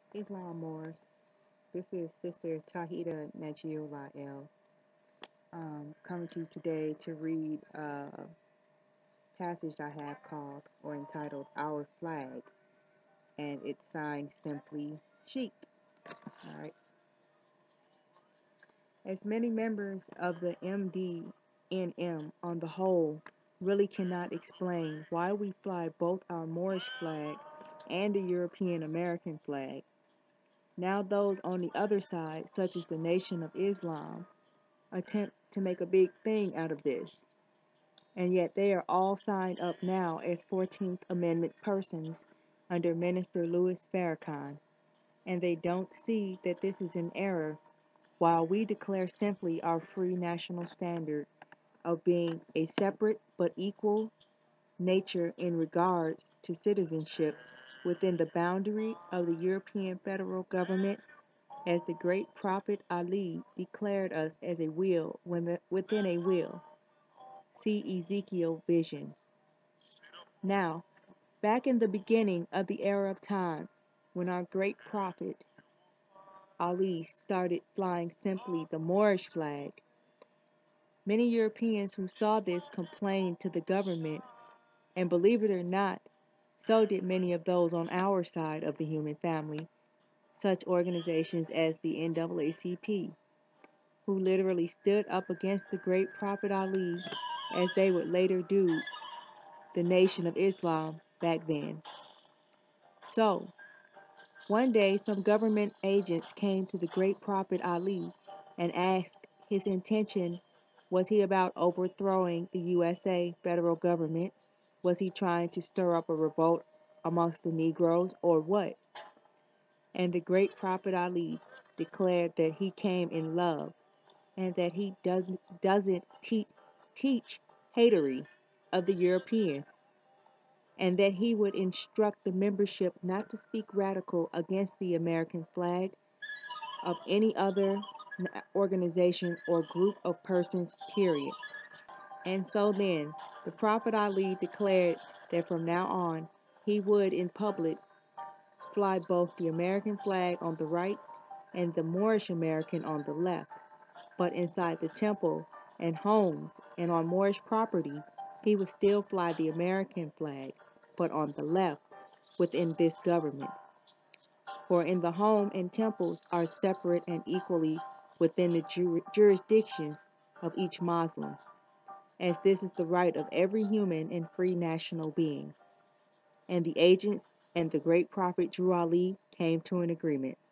Islam Moors. This is Sister Tahida Najiyullah El, coming to you today to read a passage I have called or entitled Our Flag, and it's signed simply Sheep. All right. As many members of the MDNM on the whole really cannot explain why we fly both our Moorish flag and the European American flag. Now those on the other side, such as the Nation of Islam, attempt to make a big thing out of this, and yet they are all signed up now as 14th Amendment persons under Minister Louis Farrakhan, and they don't see that this is an error, while we declare simply our free national standard of being a separate but equal nature in regards to citizenship within the boundary of the European federal government as the great prophet Ali declared us as a will within a will. See Ezekiel vision. Now, back in the beginning of the era of time, when our great prophet Ali started flying simply the Moorish flag, many Europeans who saw this complained to the government, and believe it or not, so did many of those on our side of the human family, such organizations as the NAACP, who literally stood up against the great prophet Ali as they would later do the Nation of Islam back then. So, one day some government agents came to the great prophet Ali and asked his intention. Was he about overthrowing the USA federal government? Was he trying to stir up a revolt amongst the Negroes or what? And the great prophet Ali declared that he came in love and that he doesn't teach hatery of the European, and that he would instruct the membership not to speak radical against the American flag of any other organization or group of persons, period. And so then, the Prophet Ali declared that from now on, he would in public fly both the American flag on the right and the Moorish American on the left. But inside the temple and homes and on Moorish property, he would still fly the American flag, but on the left within this government. For in the home and temples are separate and equally within the jurisdictions of each Moslem, as this is the right of every human and free national being. And the agents and the great prophet Drew Ali came to an agreement.